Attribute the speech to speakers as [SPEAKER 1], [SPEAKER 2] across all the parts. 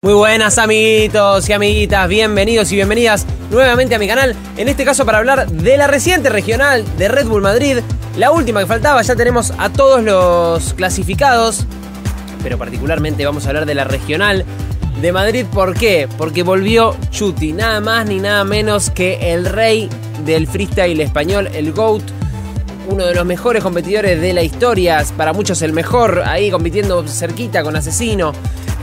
[SPEAKER 1] Muy buenas amiguitos y amiguitas, bienvenidos y bienvenidas nuevamente a mi canal. En este caso para hablar de la reciente regional de Red Bull Madrid. La última que faltaba, ya tenemos a todos los clasificados. Pero particularmente vamos a hablar de la regional de Madrid. ¿Por qué? Porque volvió Chuti, nada más ni nada menos que el rey del freestyle español, el GOAT. Uno de los mejores competidores de la historia, para muchos el mejor, ahí compitiendo cerquita con Asesino.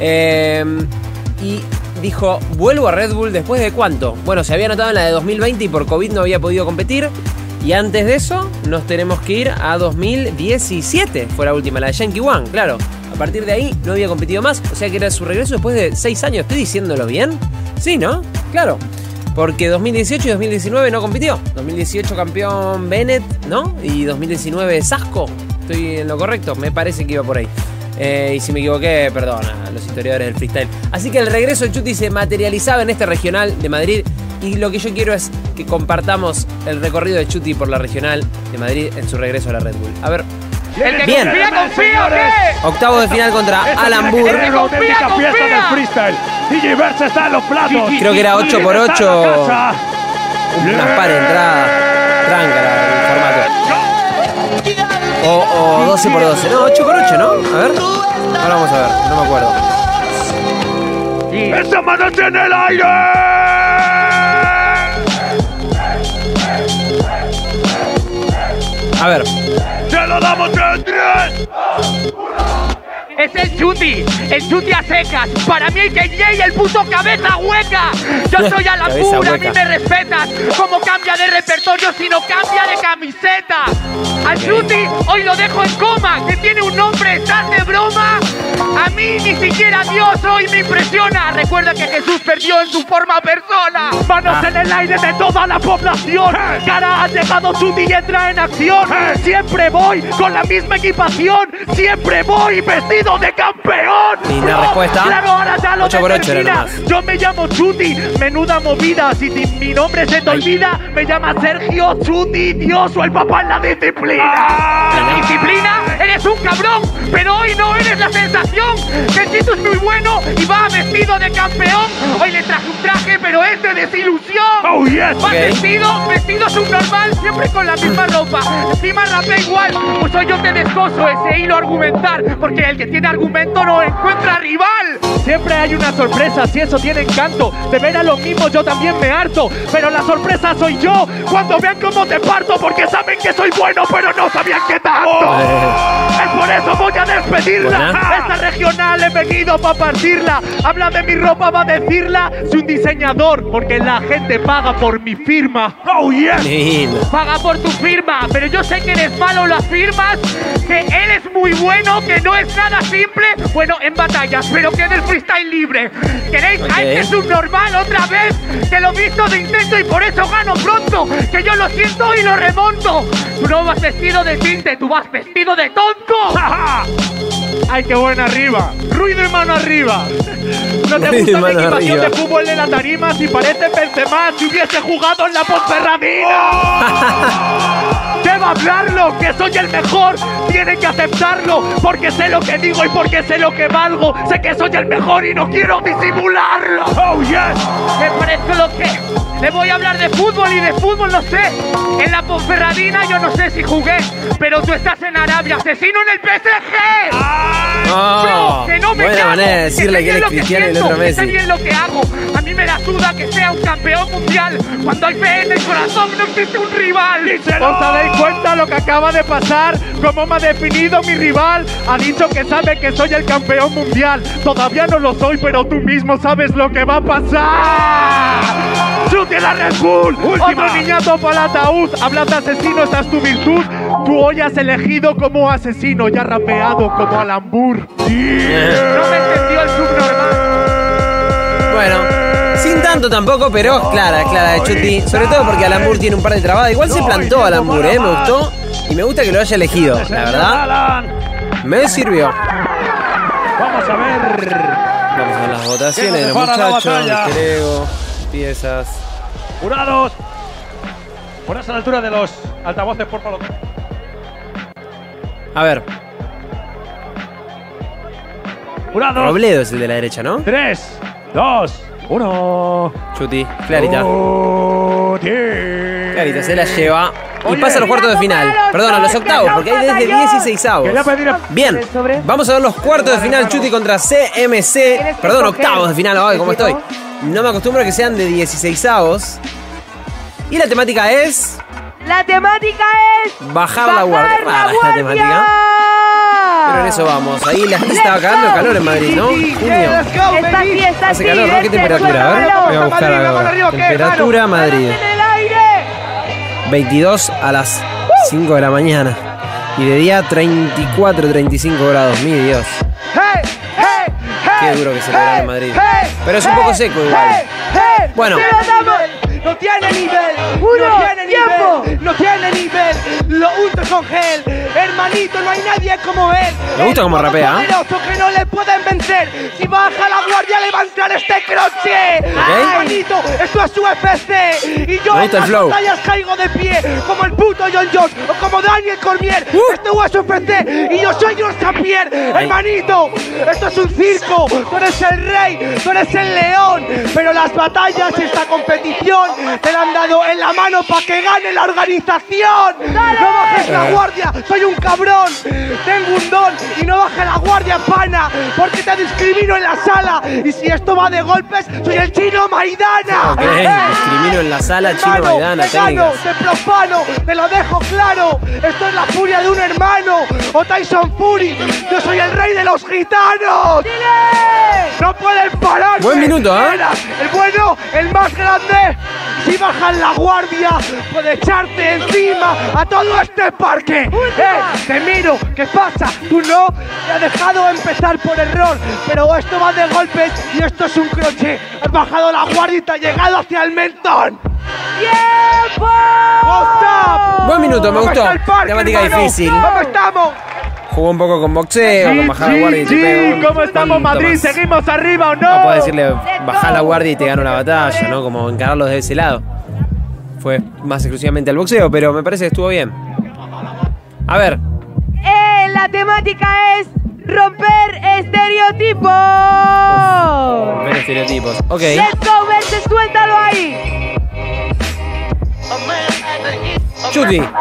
[SPEAKER 1] Y dijo, vuelvo a Red Bull después de ¿cuánto? Bueno, se había anotado en la de 2020 y por COVID no había podido competir. Y antes de eso nos tenemos que ir a 2017. Fue la última, la de Yankee One, claro. A partir de ahí no había competido más. O sea que era su regreso después de 6 años. ¿Estoy diciéndolo bien? Sí, ¿no? Claro. Porque 2018 y 2019 no compitió. 2018 campeón Bennett, ¿no? Y 2019 Sasco. Estoy en lo correcto, me parece que iba por ahí. Y si me equivoqué, perdona a los historiadores del freestyle. Así que el regreso de Chuti se materializaba en este regional de Madrid. Y lo que yo quiero es que compartamos el recorrido de Chuti por la regional de Madrid en su regreso a la Red Bull. A ver. Bien.
[SPEAKER 2] Confía, ¿qué?
[SPEAKER 1] Octavo de final contra Alan Burr.
[SPEAKER 2] Fiesta del freestyle. DJ Verse está en los platos.
[SPEAKER 1] Creo que era 8x8. Unas par de entradas. Tranca el formato. O 12x12. No, 8x8, ¿no? A ver. Ahora vamos a ver. No me acuerdo.
[SPEAKER 2] ¡Esa mano en el aire!
[SPEAKER 1] A ver.
[SPEAKER 2] ¡Se lo damos en 3!
[SPEAKER 3] Es el Chuti a secas. Para mí el KJ, el puto cabeza hueca. Yo soy Alan Burr, a mí me respetas. Como cambia de repertorio si no cambia de camiseta. Al Chuti hoy lo dejo en coma, que tiene un nombre, ¿estás de broma? A mí ni siquiera Dios hoy me impresiona. Recuerda que Jesús perdió en su forma persona.
[SPEAKER 2] Manos en el aire de toda la población. Cara, ha llegado Chuti y entra en acción. Siempre voy con la misma equipación. Siempre voy vestido de campeón.
[SPEAKER 1] Y la respuesta.
[SPEAKER 2] Claro, ahora ya lo
[SPEAKER 1] 8x8
[SPEAKER 2] determina. Yo me llamo Chuti, menuda movida. Si mi nombre se te olvida, me llama Sergio Chuti, Dios o el papá en la disciplina.
[SPEAKER 3] Disciplina, eres un cabrón, pero hoy no eres la sensación. Que el Chito es muy bueno y va vestido de campeón. Hoy le traje un traje, pero es de desilusión.
[SPEAKER 2] Oh yes.
[SPEAKER 3] Va vestido subnormal, siempre con la misma ropa. Encima rapea igual, pues hoy yo te descoso ese hilo argumental. Porque el que tiene argumento no encuentra rival.
[SPEAKER 2] Siempre hay una sorpresa, si eso tiene encanto. De ver a los mismos yo también me harto. Pero la sorpresa soy yo, cuando vean cómo te parto. Porque saben que soy bueno, pero no sabían qué tanto. Es por eso voy a despedirla. Esta regional he venido para partirla. Habla de mi ropa, va a decirla. Soy un diseñador, porque la gente paga por mi firma. Oh yes.
[SPEAKER 1] Lindo.
[SPEAKER 3] Paga por tu firma, pero yo sé que eres malo, lo afirmas. Que eres muy bueno, que no es nada simple. Bueno, en batallas, pero que en el freestyle libre. ¿Queréis a este subnormal otra vez? Que lo visto de intento y por eso gano pronto. Que yo lo siento y lo remonto. Tú no vas vestido de tinte, tú vas vestido de tonto.
[SPEAKER 2] ¡Ay, qué buena arriba! ¡Ruido y mano arriba! ¿No te gusta la equipación de fútbol en la tarima? Si parece Benzema si hubiese jugado en la Ponferradina. Debo hablarlo, que soy el mejor. Tienen que aceptarlo, porque sé lo que digo y porque sé lo que valgo. Sé que soy el mejor y no quiero disimularlo. ¡Oh, yes!
[SPEAKER 3] Me parezco lo que... Le voy a hablar de fútbol y de fútbol no sé. En la Ponferradina yo no sé si jugué, pero tú estás en Arabia, asesino en el PSG.
[SPEAKER 1] Oh,
[SPEAKER 3] que no me
[SPEAKER 1] buena
[SPEAKER 3] cago,
[SPEAKER 1] manera de decirle que él es cristiano y el otro
[SPEAKER 3] que sé
[SPEAKER 1] Messi.
[SPEAKER 3] bien lo que hago. A mí me la suda que sea un campeón mundial. Cuando hay fe en el corazón no existe un rival.
[SPEAKER 2] ¿Os dais cuenta lo que acaba de pasar? ¿Cómo me ha definido mi rival? Ha dicho que sabe que soy el campeón mundial. Todavía no lo soy, pero tú mismo sabes lo que va a pasar. ¡Chuti la Red Bull! Otro niñato para el ataúd. Hablas de asesino, esa es tu virtud. Tú hoy has elegido como asesino y has rapeado como Alan Burr.
[SPEAKER 3] No me entendió el subnormal.
[SPEAKER 1] Bueno, sin tanto tampoco, pero clara de Chuti. Sobre todo porque Alan Burr tiene un par de trabadas. Igual se plantó Alan Burr, me gustó. Y me gusta que lo haya elegido, la verdad. Me sirvió.
[SPEAKER 2] Vamos a ver.
[SPEAKER 1] Vamos a ver las votaciones de los muchachos. Creo, piezas.
[SPEAKER 2] Jurados. Ponerse a la altura de los altavoces, por favor.
[SPEAKER 1] A ver.
[SPEAKER 2] Jurados.
[SPEAKER 1] Robledo es el de la derecha, ¿no?
[SPEAKER 2] 3, 2, 1.
[SPEAKER 1] Chuti, clarita. Clarita, se la lleva. Y pasa a los cuartos de final. Perdón, a los octavos, porque hay desde 16avos. Bien, vamos a ver los cuartos de final. Chuti contra CMC. Perdón, octavos de final. Ay, ¿cómo estoy? No me acostumbro a que sean de 16avos. Y la temática es...
[SPEAKER 4] La temática es...
[SPEAKER 1] bajar la guardia. Rara la temática. Pero en eso vamos. Ahí la gente estaba cagando el calor en Madrid, ¿no? Junio.
[SPEAKER 4] Está así, está
[SPEAKER 1] Hace
[SPEAKER 4] así.
[SPEAKER 1] calor, ¿no? ¿Qué temperatura? A ver, voy a buscar ahora. Temperatura Madrid. 22 a las 5 de la mañana. Y de día 34, 35 grados. Mi Dios. Qué duro que se verá en Madrid. Pero es un poco seco igual. Bueno.
[SPEAKER 3] No tiene nivel, no tiene nivel, lo unto con gel, hermanito, no hay nadie como él.
[SPEAKER 1] Me gusta como rapea,
[SPEAKER 3] poderoso que no le pueden vencer, si baja la guardia levantar este croche. Hermanito, esto es UFC, y yo en las batallas caigo de pie, como el puto John Jones, o como Daniel Cormier, esto es UFC, y yo soy George St. Pierre. Hermanito, esto es un circo, tú eres el rey, tú eres el león, pero las batallas, esta competición, te la han dado en la mano para que gane la organización. ¡Dale! No bajes la guardia, soy un cabrón, tengo un don y no bajes la guardia, pana, porque te discrimino en la sala. Y si esto va de golpes, soy el Chino Maidana.
[SPEAKER 1] Ok, discrimino en la sala, Chino Maidana.
[SPEAKER 3] Te gano, te profano, te lo dejo claro. Esto es la furia de un hermano, o Tyson Fury. Yo soy el rey de los gitanos. ¡Dile! No pueden parar.
[SPEAKER 1] Buen minuto, ¿eh?
[SPEAKER 3] El bueno, el más grande. Si bajas la guardia, puede echarte encima a todo este parque. Te miro, ¿qué pasa? Tú no, te has dejado empezar por error, pero esto va de golpes y esto es un crochet. Has bajado la guardia y te has llegado hacia el mentón.
[SPEAKER 4] ¡Tiempo!
[SPEAKER 1] Buen minuto, me gustó. Temática difícil.
[SPEAKER 3] ¿Cómo estamos?
[SPEAKER 1] Jugó un poco con boxeo, con bajar la guardia y te pega.
[SPEAKER 2] ¿Cómo estamos, Madrid?
[SPEAKER 1] Más.
[SPEAKER 2] ¿Seguimos arriba o no?
[SPEAKER 1] No puedo decirle bajar la guardia y te gano la batalla, ¿no? Como encararlos de ese lado. Fue más exclusivamente al boxeo, pero me parece que estuvo bien. A ver.
[SPEAKER 4] La temática es romper estereotipos.
[SPEAKER 1] Romper estereotipos. Ok.
[SPEAKER 4] Let's go, Verse, suéltalo ahí.
[SPEAKER 1] Chuti.
[SPEAKER 4] 2,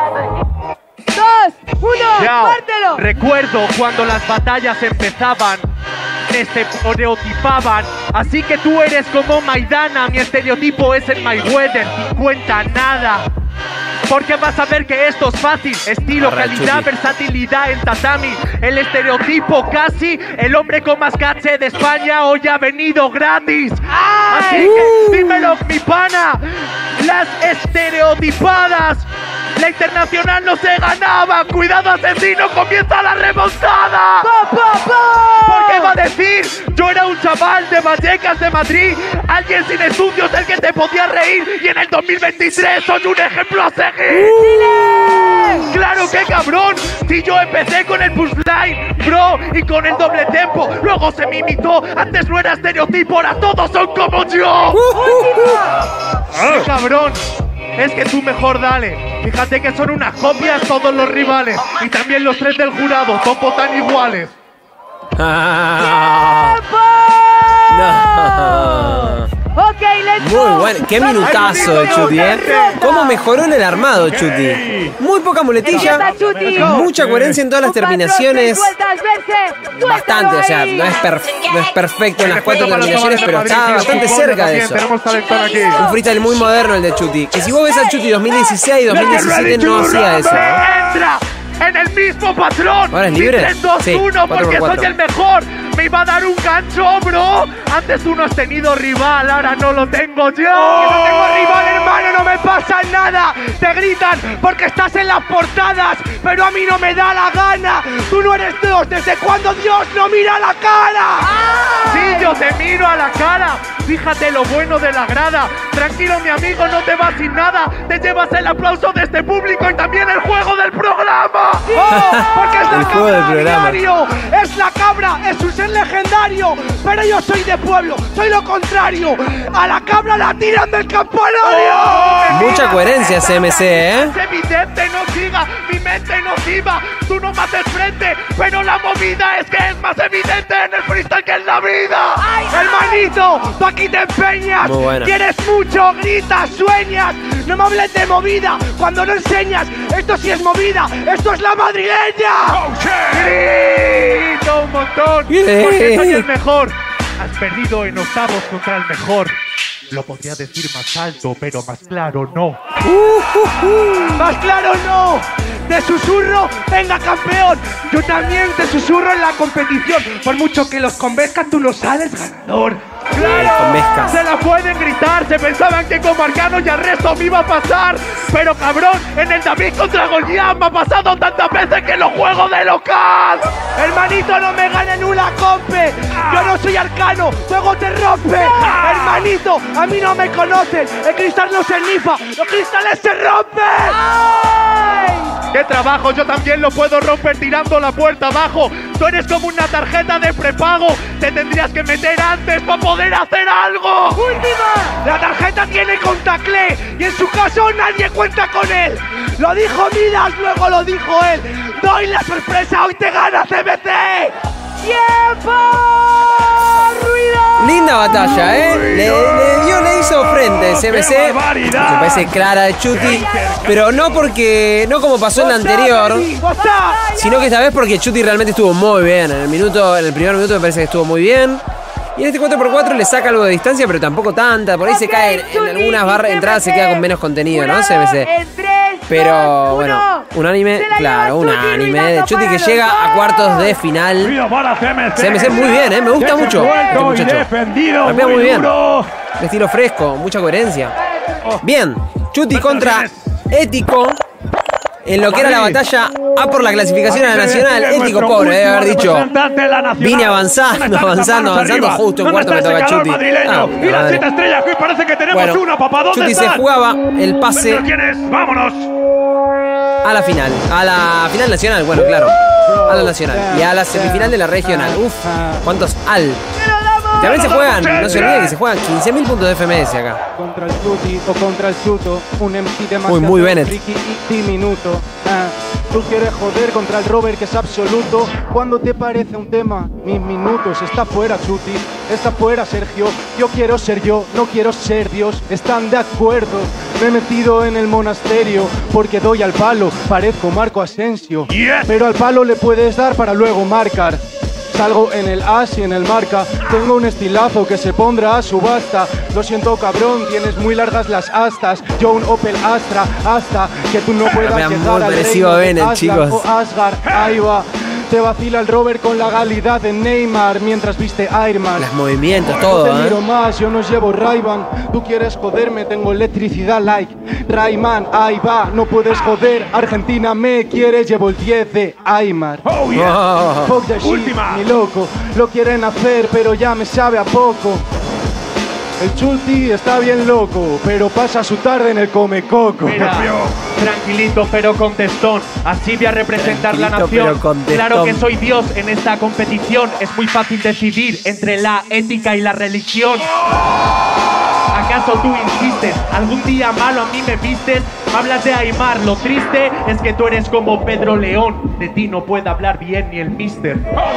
[SPEAKER 4] 1, pártelo.
[SPEAKER 2] Recuerdo cuando las batallas empezaban, me estereotipaban. Así que tú eres como Maidana, mi estereotipo es el Mayweather, 50 nada. Porque vas a ver que esto es fácil. Estilo, calidad, versatilidad en tatami. El estereotipo casi, el hombre con más caché de España hoy ha venido gratis. Así que dímelo, mi pana. Las estereotipadas. La internacional no se ganaba. Cuidado, asesino, comienza la remontada. ¿Por qué va a decir? Yo era un chaval de Vallecas de Madrid, alguien sin estudios del que te podía reír, y en el 2023 soy un ejemplo a seguir. ¡Claro que cabrón! Si yo empecé con el punchline, bro, y con el doble tempo, luego se me imitó. Antes no era estereotipo, ahora todos son como yo. ¡Qué cabrón! Es que tú mejor dale. Fíjate que son unas copias todos los rivales. Y también los 3 del jurado, topo tan iguales.
[SPEAKER 1] No.
[SPEAKER 4] Ok, let's go.
[SPEAKER 1] Muy bueno, qué minutazo de Chuti, ¿eh? ¿Cómo mejoró en el armado, Chuti? Muy poca muletilla, mucha coherencia en todas las terminaciones. Bastante, o sea, no es perfecto en las 4 terminaciones, pero está bastante cerca de eso. Un freestyle muy moderno el de Chuti. Que si vos ves a Chuti 2016 y 2017 no hacía eso,
[SPEAKER 2] Entra en el mismo patrón.
[SPEAKER 1] ¿Ahora es libre?
[SPEAKER 2] 3, 2, 1, porque soy el mejor. Me iba a dar un gancho, bro. Antes tú no has tenido rival, ahora no lo tengo yo.
[SPEAKER 3] Que no tengo rival, hermano, no me pasa nada. Te gritan porque estás en las portadas, pero a mí no me da la gana. Tú no eres Dios, ¿desde cuándo Dios no mira la cara?
[SPEAKER 2] Sí, yo te miro a la cara. Fíjate lo bueno de la grada. Tranquilo, mi amigo, no te vas sin nada. Te llevas el aplauso de este público y también el juego del programa. ¡Oh! Porque es la cabra a diario. Es la cabra, es un ser legendario. Pero yo soy de pueblo, soy lo contrario. A la cabra la tiran del campanario.
[SPEAKER 1] Mucha coherencia CMC, ¿eh?
[SPEAKER 2] Es evidente, no siga mi mente nociva. Tú no mates frente, pero la movida es que es más evidente en el freestyle que en la vida. Hermanito, tú aquí te empeñas.
[SPEAKER 1] Muy buena.
[SPEAKER 2] Quieres mucho, gritas, sueñas. No me hables de movida cuando no enseñas. Esto sí es movida, esto es la madrileña. Grito un montón, porque soy el mejor. Has perdido en octavos contra el mejor. Lo podría decir más alto, pero más claro no. ¡Más claro no! ¡Te susurro! ¡Venga, campeón! Yo también te susurro en la competición. Por mucho que los convenzcas, tú no sales ganador. ¡Claro! Se la pueden gritar. Se pensaban que con Marcano y Arresto me iba a pasar. Pero cabrón, en el David contra Goliat me ha pasado tantas veces que lo juego de local. Hermanito, no me ganen una compe. Yo no soy Arcano, luego te rompe. Hermanito, a mí no me conocen. El cristal no se nifa, los cristales se rompen. ¡Qué trabajo! Yo también lo puedo romper tirando la puerta abajo. Tú eres como una tarjeta de prepago. Te tendrías que meter antes para poder hacer algo. ¡Última! La tarjeta tiene contactlé y en su caso nadie cuenta con él. Lo dijo Midas, luego lo dijo él. Doy la sorpresa, hoy te gana CMC.
[SPEAKER 4] ¡Tiempo! ¡Ruido!
[SPEAKER 1] Linda batalla, ¿eh? Le hizo frente CMC. Me parece clara de Chuti. Pero no porque. No como pasó en la anterior. Sino que esta vez porque Chuti realmente estuvo muy bien. En el primer minuto me parece que estuvo muy bien. Y en este 4x4 le saca algo de distancia, pero tampoco tanta. Por ahí se cae en algunas entradas, se queda con menos contenido, ¿no? CMC. Pero bueno, unánime, claro, unánime de Chuti que llega a cuartos de final. CMC muy bien, me gusta mucho este muchacho. Rapea muy bien. Un estilo fresco, mucha coherencia. Bien, Chuti contra Ético. En lo que era la batalla a por la clasificación a la nacional. Ético pobre, debe haber dicho. Vine avanzando, justo en cuarto me toca Chuti. Bueno, Chuti se jugaba el pase a la final nacional, bueno, claro. A la nacional y a la semifinal de la regional. Uf, ¿cuántos al? También se juegan, no se olviden que se juegan 15.000 puntos de FMS acá.
[SPEAKER 5] Contra el Chuti o contra el Chuto, un MC demasiado
[SPEAKER 1] muy Bennett.
[SPEAKER 5] friki y diminuto. Tú quieres joder contra el Robert que es absoluto. Cuando te parece un tema, mis minutos. Está fuera Chuti, está fuera Sergio. Yo quiero ser yo, no quiero ser Dios. ¿Están de acuerdo? Me he metido en el monasterio porque doy al palo, parezco Marco Asensio. Pero al palo le puedes dar para luego marcar. Salgo en el as y en el marca. Tengo un estilazo que se pondrá a subasta. Lo siento cabrón, tienes muy largas las astas. Yo un Opel Astra, hasta que tú no puedas llegar al reino de Asgard o Asgard. Ahí va. Te vacila el Robert con la calidad de Neymar mientras viste Iron Man.
[SPEAKER 1] Los movimientos, todo,
[SPEAKER 5] No te miro más, yo no llevo Ray-Ban. Tú quieres joderme, tengo electricidad like Rayman, ahí va, no puedes joder. Argentina me quiere, llevo el 10 de Aymar.
[SPEAKER 2] Oh yeah.
[SPEAKER 5] Fuck the shit,
[SPEAKER 2] Última.
[SPEAKER 5] ni loco. Lo quieren hacer, pero ya me sabe a poco. El Chuti está bien loco, pero pasa su tarde en el come coco.
[SPEAKER 2] Mira, tranquilito pero contestón. Así voy a representar la nación. Claro que soy Dios en esta competición. Es muy fácil decidir entre la ética y la religión. ¿Acaso tú insistes? ¿Algún día malo a mí me vistes? Hablas de Aymar, lo triste es que tú eres como Pedro León. De ti no puede hablar bien ni el mister.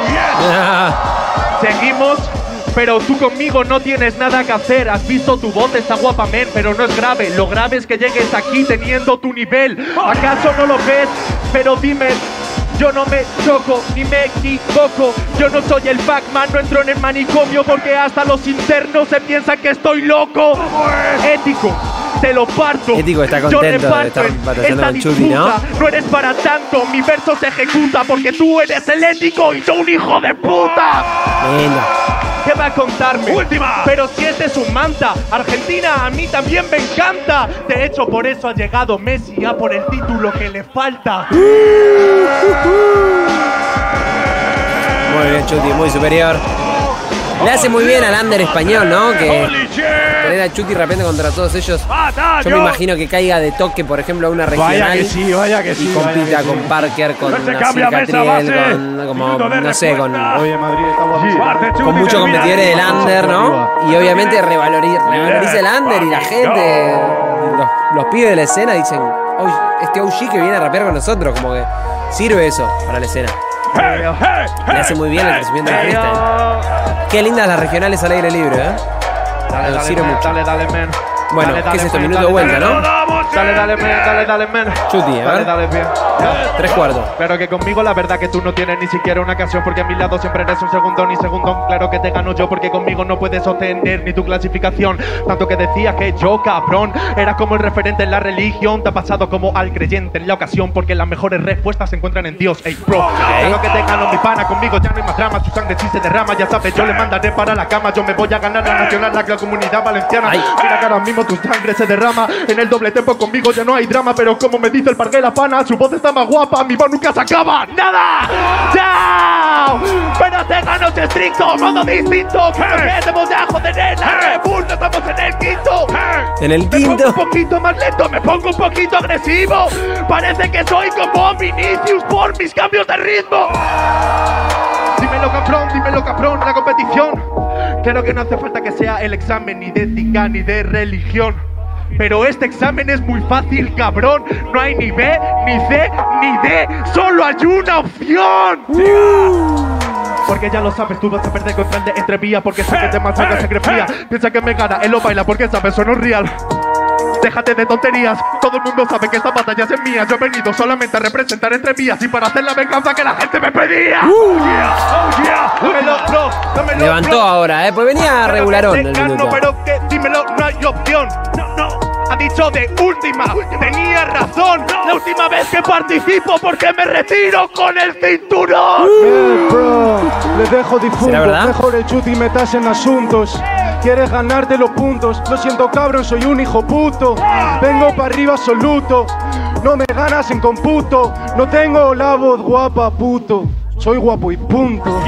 [SPEAKER 2] Seguimos. Pero tú conmigo no tienes nada que hacer. Has visto tu voz, está guapa, men, pero no es grave. Lo grave es que llegues aquí teniendo tu nivel. ¿Acaso no lo ves? Pero dime, yo no me choco ni me equivoco. Yo no soy el Pac-Man, no entro en el manicomio porque hasta los internos se piensan que estoy loco. Ético, te lo parto.
[SPEAKER 1] Ético está contento de estar batallando con Chuti, ¿no?
[SPEAKER 2] No eres para tanto, mi verso se ejecuta porque tú eres el ético y yo un hijo de puta.
[SPEAKER 1] Venga.
[SPEAKER 2] ¿Qué va a contarme? ¡Última! Pero si este es un manta, Argentina a mí también me encanta. De hecho, por eso ha llegado Messi a por el título que le falta.
[SPEAKER 1] Muy bien, Chuti, muy superior. Le hace muy bien al under español, ¿no? Que tener a Chuti rapeando contra todos ellos. Yo me imagino que caiga de toque, por ejemplo, a una regional.
[SPEAKER 5] Vaya que sí.
[SPEAKER 1] Y compita con Parker, con Nasir Catriel, con, como, no sé, con...
[SPEAKER 5] Oye, Madrid está guapísimo.
[SPEAKER 1] Con muchos competidores del under, ¿no? Y obviamente revaloriza el under y la gente, los pibes de la escena dicen, "Oye, este OG que viene a rapear con nosotros", como que sirve eso para la escena. Le hace muy bien el crecimiento de la freestyle. Qué lindas las regionales al aire libre, ¿eh?
[SPEAKER 2] Dale, men.
[SPEAKER 1] Bueno, ¿qué es esto? Minuto de vuelta, ¿no?
[SPEAKER 2] Dale, men.
[SPEAKER 1] Chuti, a ver.
[SPEAKER 2] Dale, bien.
[SPEAKER 1] 3/4.
[SPEAKER 2] Pero que conmigo la verdad que tú no tienes ni siquiera una ocasión, porque a mi lado siempre eres un segundo ni segundón. Claro que te gano yo porque conmigo no puedes obtener ni tu clasificación. Tanto que decías que yo, cabrón, era como el referente en la religión. Te ha pasado como al creyente en la ocasión, porque las mejores respuestas se encuentran en Dios. Ey, bro, claro que te gano mi pana, conmigo ya no hay más drama. Su sangre sí se derrama, ya sabes, yo le mandaré para la cama. Yo me voy a ganar la nacional, la comunidad valenciana. Mira que ahora mismo tu sangre se derrama. En el doble tempo conmigo ya no hay drama, pero como me dice el parque la pana, su voz está más guapa, mi voz nunca se acaba. ¡Nada! ¡Chao! Pero te gano estricto, modo distinto. Que te voy a joder en la Red Bull, no estamos en el quinto.
[SPEAKER 1] En el
[SPEAKER 2] Me pongo
[SPEAKER 1] quinto.
[SPEAKER 2] un poquito más lento, me pongo un poquito agresivo. Parece que soy como Vinicius por mis cambios de ritmo. Dímelo cabrón, la competición. Claro que no hace falta que sea el examen ni de ética ni de religión. Pero este examen es muy fácil, cabrón. No hay ni B, ni C, ni D. Solo hay una opción. Porque ya lo sabes, tú vas a perder contra el de entrevía. Porque sé que te más saca sangre fría. Piensa que me gana, él lo baila porque sabes, eso no es real. Déjate de tonterías, todo el mundo sabe que esta batalla es mía. Yo he venido solamente a representar entre vías y para hacer la venganza que la gente me pedía. Dámelo, bro, dámelo,
[SPEAKER 1] Levantó
[SPEAKER 2] bro.
[SPEAKER 1] ahora, pues venía regularón el
[SPEAKER 2] No,
[SPEAKER 1] minuto.
[SPEAKER 2] pero que dímelo, no hay opción. No, ha dicho de última. Tenía razón. La última vez que participo porque me retiro con el cinturón.
[SPEAKER 5] Bro, le dejo
[SPEAKER 1] ¿Será
[SPEAKER 5] difunto.
[SPEAKER 1] verdad?
[SPEAKER 5] Mejor el Chuti metas en asuntos. Quieres ganarte los puntos. Lo siento, cabrón, soy un hijo puto. Vengo para arriba absoluto. No me ganas en computo. No tengo la voz guapa, puto. Soy guapo y punto.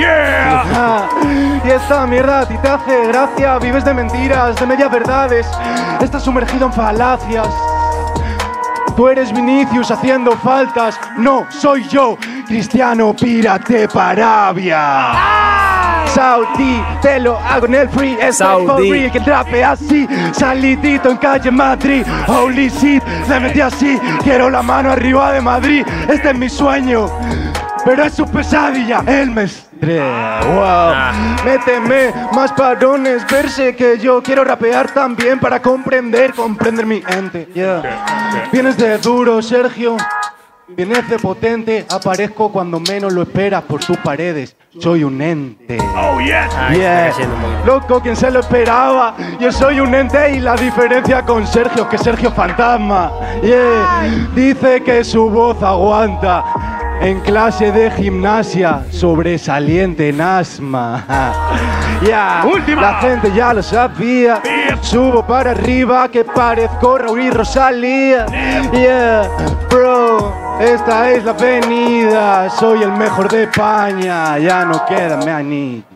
[SPEAKER 5] Y esta mierda a ti te hace gracia. Vives de mentiras, de medias verdades. Estás sumergido en falacias. Tú eres Vinicius haciendo faltas. No, soy yo, Cristiano Pírate Parabia. Saudi, te lo hago en el free. Estoy for real, que trape así. Salidito en calle Madrid. Holy shit, le metí así. Quiero la mano arriba de Madrid. Este es mi sueño, pero es su pesadilla. El mestre, wow. Méteme más parones, verse que yo quiero rapear también para comprender mi ente. Yeah. Vienes de duro, Sergio. Vienes de potente. Aparezco cuando menos lo esperas por tus paredes. Soy un ente.
[SPEAKER 1] Ahí
[SPEAKER 5] Yeah.
[SPEAKER 1] está cayendo un poquito.
[SPEAKER 5] Loco, ¿quién se lo esperaba? Yo soy un ente y la diferencia con Sergio es que Sergio es fantasma. Yeah. Dice que su voz aguanta. En clase de gimnasia, sobresaliente en asma. Ya, la gente ya lo sabía. Subo para arriba que parezco Raúl y Rosalía. Yeah, bro, esta es la avenida. Soy el mejor de España. Ya no queda me anillo.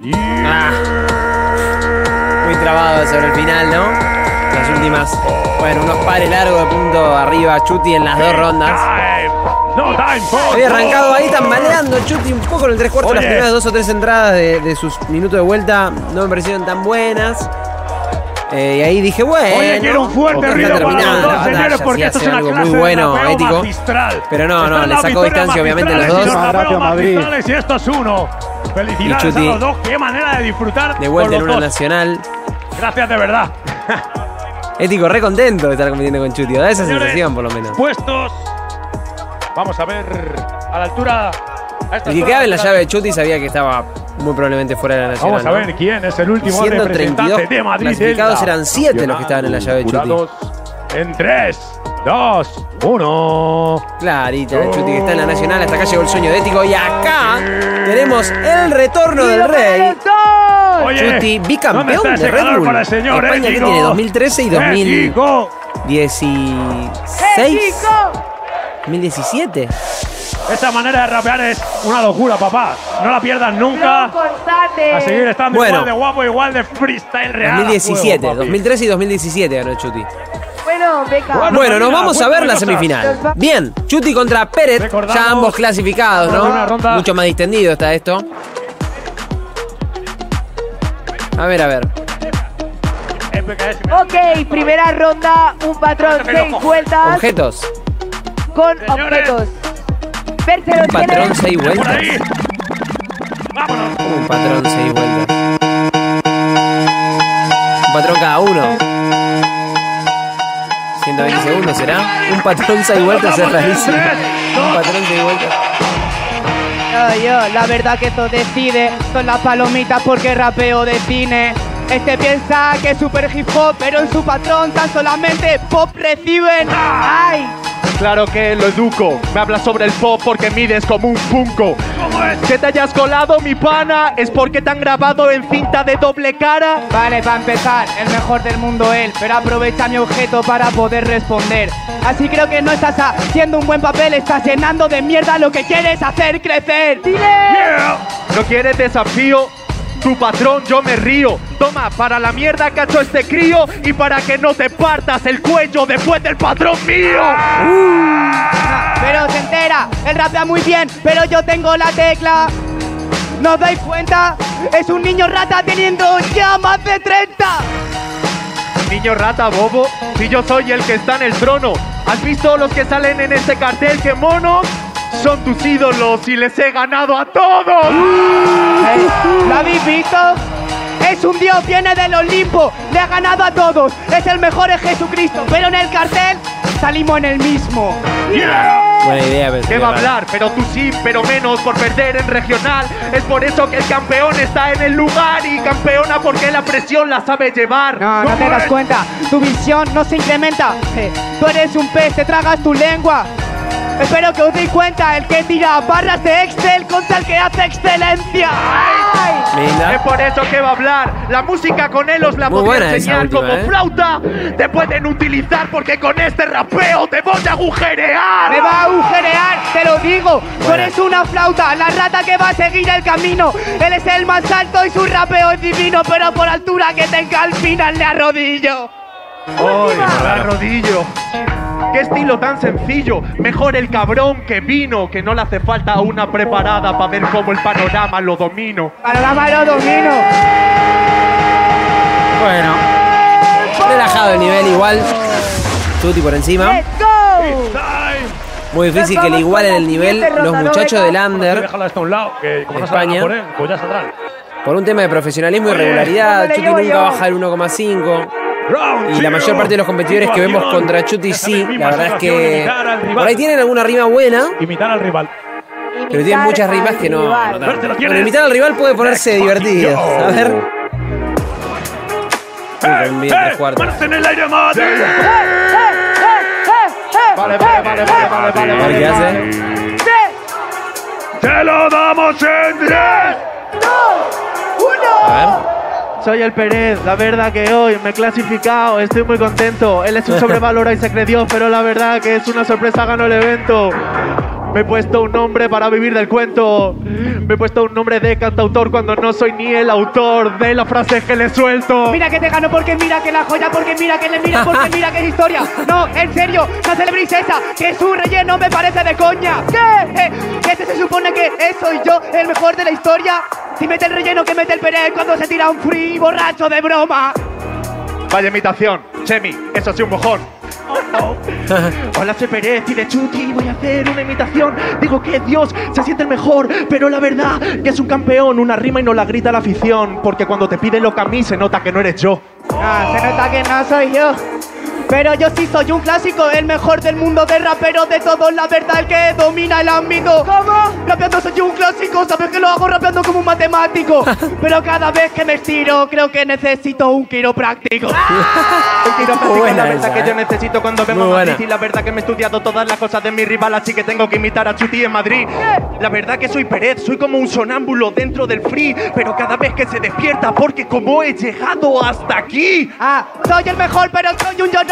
[SPEAKER 1] Muy trabado sobre el final, ¿no? Las últimas, bueno, unos pares largos de punto arriba, Chuti en las dos rondas. Había arrancado ahí tambaleando Chuti un poco en el 3/4. Las primeras 2 o 3 entradas de sus minutos de vuelta no me parecieron tan buenas. Y ahí dije, bueno,
[SPEAKER 6] Oye, quiero un fuerte ruido para los dos, señores, porque esto es una
[SPEAKER 1] algo
[SPEAKER 6] clase
[SPEAKER 1] muy bueno,
[SPEAKER 6] de rapeo
[SPEAKER 1] ético.
[SPEAKER 6] magistral.
[SPEAKER 1] Pero no,
[SPEAKER 6] Esta es
[SPEAKER 1] le
[SPEAKER 6] la
[SPEAKER 1] sacó
[SPEAKER 6] victoria
[SPEAKER 1] distancia obviamente los
[SPEAKER 6] magistral,
[SPEAKER 1] dos.
[SPEAKER 6] los rapeos
[SPEAKER 5] Gracias, Madrid.
[SPEAKER 6] magistrales, y esto es uno. Felicidades
[SPEAKER 1] Y Chuti
[SPEAKER 6] a los dos, qué manera de disfrutar
[SPEAKER 1] De vuelta
[SPEAKER 6] con
[SPEAKER 1] en
[SPEAKER 6] los
[SPEAKER 1] una
[SPEAKER 6] dos.
[SPEAKER 1] nacional.
[SPEAKER 6] Gracias de verdad.
[SPEAKER 1] Ético, re contento de estar compitiendo con Chuti. Da esa
[SPEAKER 6] Señores,
[SPEAKER 1] sensación, por lo menos.
[SPEAKER 6] Puestos. Vamos a ver a la altura. A esta
[SPEAKER 1] El que
[SPEAKER 6] altura
[SPEAKER 1] quedaba en la
[SPEAKER 6] nacional.
[SPEAKER 1] llave de Chuti sabía que estaba muy probablemente fuera de la nacional.
[SPEAKER 6] Vamos a ver
[SPEAKER 1] ¿no?
[SPEAKER 6] quién es el
[SPEAKER 1] Y
[SPEAKER 6] último
[SPEAKER 1] siendo
[SPEAKER 6] representante
[SPEAKER 1] 32
[SPEAKER 6] de Madrid.
[SPEAKER 1] clasificados,
[SPEAKER 6] en la
[SPEAKER 1] eran 7 los que estaban en la llave de Chuti.
[SPEAKER 6] Jurados en 3, 2, 1.
[SPEAKER 1] Clarita, el Chuti que está en la nacional. Hasta acá llegó el sueño de Ético. Y acá tenemos el retorno del rey.
[SPEAKER 6] Oye,
[SPEAKER 1] Chuti,
[SPEAKER 6] ¿dónde
[SPEAKER 1] bicampeón
[SPEAKER 6] está
[SPEAKER 1] de
[SPEAKER 6] ese
[SPEAKER 1] Red
[SPEAKER 6] calor
[SPEAKER 1] Bull.
[SPEAKER 6] para el señor
[SPEAKER 1] España que
[SPEAKER 6] Ético?
[SPEAKER 1] tiene 2013 y
[SPEAKER 6] Ético.
[SPEAKER 1] 2016. 2017.
[SPEAKER 6] Esa manera de rapear es una locura, papá. No la pierdas nunca.
[SPEAKER 4] Constante.
[SPEAKER 6] A seguir estando
[SPEAKER 1] Bueno.
[SPEAKER 6] igual de guapo, igual de freestyle real.
[SPEAKER 1] 2017,
[SPEAKER 6] a fuego, papi.
[SPEAKER 1] 2013 y 2017 ganó Chuti.
[SPEAKER 4] Bueno, venga.
[SPEAKER 1] Bueno, nos vamos a ver la
[SPEAKER 6] cuéntame
[SPEAKER 1] semifinal. Bien, Chuti contra Peret,
[SPEAKER 6] Recordamos
[SPEAKER 1] ya ambos clasificados,
[SPEAKER 6] una
[SPEAKER 1] ¿no?
[SPEAKER 6] ronda.
[SPEAKER 1] Mucho más distendido está esto. A ver.
[SPEAKER 4] Ok, primera ronda, un patrón, 6 vueltas
[SPEAKER 1] Objetos.
[SPEAKER 4] con
[SPEAKER 6] Señores.
[SPEAKER 4] objetos. Ver se lo
[SPEAKER 1] Un patrón
[SPEAKER 4] tiene.
[SPEAKER 1] 6
[SPEAKER 6] Por
[SPEAKER 1] vueltas.
[SPEAKER 6] ahí. Vámonos.
[SPEAKER 1] Un patrón 6 vueltas. Un patrón cada uno. 120 segundos será. Un patrón 6 vueltas es rarísimo. Un patrón 6 vueltas.
[SPEAKER 3] Yo, la verdad que esto decide. Son las palomitas porque rapeo de cine. Este piensa que es super hip hop, pero en su patrón tan solamente pop reciben. ¡Ay!
[SPEAKER 2] Claro que lo educo. Me hablas sobre el pop porque mides como un funko.
[SPEAKER 6] ¿Cómo es?
[SPEAKER 2] Que te hayas colado, mi pana, es porque te han grabado en cinta de doble cara.
[SPEAKER 3] Vale, para empezar, el mejor del mundo él, pero aprovecha mi objeto para poder responder. Así creo que no estás haciendo un buen papel, estás llenando de mierda lo que quieres hacer crecer.
[SPEAKER 6] Yeah.
[SPEAKER 2] ¿No quieres desafío? Tu patrón, yo me río. Toma, para la mierda que ha hecho este crío y para que no te partas el cuello después del patrón mío.
[SPEAKER 3] Pero se entera, él rapea muy bien, pero yo tengo la tecla. ¿No os dais cuenta? Es un niño rata teniendo ya más de 30.
[SPEAKER 2] Niño rata, bobo, si yo soy el que está en el trono. ¿Has visto los que salen en este cartel? ¡Qué monos! Son tus ídolos y les he ganado a todos.
[SPEAKER 3] ¿Lo habéis visto? Es un dios, viene del Olimpo, le ha ganado a todos. Es el mejor de Jesucristo, pero en el cartel salimos en el mismo.
[SPEAKER 1] Buena idea, pero
[SPEAKER 2] ¿Qué va a hablar? Pero tú sí, pero menos por perder en regional. Es por eso que el campeón está en el lugar y campeona porque la presión la sabe llevar.
[SPEAKER 3] No te das cuenta, tu visión no se incrementa. Tú eres un pez, te tragas tu lengua. Espero que os deis cuenta, el que tira barras de Excel contra el que hace excelencia. ¡Ay!
[SPEAKER 2] Es
[SPEAKER 1] Linda.
[SPEAKER 2] por eso que va a hablar. La música con él os la
[SPEAKER 1] Muy
[SPEAKER 2] podría
[SPEAKER 1] buena esa
[SPEAKER 2] enseñar
[SPEAKER 1] última,
[SPEAKER 2] como flauta. Te pueden utilizar porque con este rapeo te voy a agujerear.
[SPEAKER 3] Me va a agujerear, te lo digo. Tú
[SPEAKER 1] Buena.
[SPEAKER 3] eres una flauta, la rata que va a seguir el camino. Él es el más alto y su rapeo es divino, pero por altura que tenga al final le arrodillo.
[SPEAKER 2] ¡Ay, me arrodillo! ¡Qué estilo tan sencillo! Mejor el cabrón que vino, que no le hace falta una preparada para ver cómo el panorama lo domino.
[SPEAKER 3] Panorama lo domino.
[SPEAKER 1] Bueno. Relajado el nivel igual. Chuti por encima.
[SPEAKER 4] Let's go.
[SPEAKER 1] Muy difícil que le igualen el nivel los muchachos del under.
[SPEAKER 6] Déjalo hasta un lado, que como no
[SPEAKER 1] España.
[SPEAKER 6] se por él, pues ya saldrán.
[SPEAKER 1] Por un tema de profesionalismo y regularidad,
[SPEAKER 4] ¿cómo le
[SPEAKER 1] Chuti
[SPEAKER 4] llevo
[SPEAKER 1] nunca
[SPEAKER 4] yo?
[SPEAKER 1] baja el 1,5.
[SPEAKER 6] Round
[SPEAKER 1] Y la mayor
[SPEAKER 6] zero.
[SPEAKER 1] parte de los competidores que vemos
[SPEAKER 6] Situación.
[SPEAKER 1] contra Chuti
[SPEAKER 6] Esa
[SPEAKER 1] sí,
[SPEAKER 6] misma
[SPEAKER 1] la verdad es
[SPEAKER 6] situación,
[SPEAKER 1] que
[SPEAKER 6] imitar al rival.
[SPEAKER 1] por ahí tienen alguna rima buena,
[SPEAKER 6] Imitar al rival.
[SPEAKER 1] pero tienen muchas rimas que no.
[SPEAKER 4] Rival.
[SPEAKER 1] no
[SPEAKER 6] Verte lo
[SPEAKER 1] tanto.
[SPEAKER 6] tienes.
[SPEAKER 1] Bueno, imitar al rival puede ponerse divertido. A ver. Bien, tres cuartos.
[SPEAKER 6] ¡Manos en el aire, mate!
[SPEAKER 2] Vale, vale.
[SPEAKER 1] A ver qué hace.
[SPEAKER 6] ¡Te lo damos en 3!
[SPEAKER 1] A ver.
[SPEAKER 2] Soy el Pérez, la verdad que hoy me he clasificado, estoy muy contento. Él es un sobrevalorado y se creyó, pero la verdad que es una sorpresa, ganó el evento. Me he puesto un nombre para vivir del cuento. Me he puesto un nombre de cantautor cuando no soy ni el autor de las frases que le suelto.
[SPEAKER 3] Mira que te gano porque mira que la joya, porque mira que le mira, porque mira que es historia. No, en serio, no celebréis esa, que es un relleno, me parece de coña. ¿Qué? Que este se supone que soy yo, el mejor de la historia. Si mete el relleno que mete el Pérez cuando se tira un free borracho de broma.
[SPEAKER 2] Vaya imitación, Chemi, eso sí un mojón. Hola, soy Pérez y de Chuti voy a hacer una imitación. Digo que Dios se siente el mejor, pero la verdad que es un campeón. Una rima y no la grita la afición, porque cuando te pide lo que a mí se nota que no eres yo.
[SPEAKER 3] Ah, se nota que no soy yo. Pero yo sí soy un clásico, el mejor del mundo de raperos de todos, la verdad, el que domina el ámbito. ¿Cómo? Rapeando soy un clásico, sabes que lo hago rapeando como un matemático. Pero cada vez que me estiro, creo que necesito un quiropráctico.
[SPEAKER 2] El quiropráctico es
[SPEAKER 1] Buena
[SPEAKER 2] la verdad
[SPEAKER 1] esa,
[SPEAKER 2] que yo
[SPEAKER 1] ¿eh?
[SPEAKER 2] necesito cuando
[SPEAKER 1] Muy
[SPEAKER 2] vemos
[SPEAKER 1] buena.
[SPEAKER 2] Madrid. Y la verdad que me he estudiado todas las cosas de mi rival, así que tengo que imitar a Chuti en Madrid. La verdad que soy Pérez, soy como un sonámbulo dentro del free, pero cada vez que se despierta, porque como he llegado hasta aquí.
[SPEAKER 3] Ah, soy el mejor, pero soy un yo-yo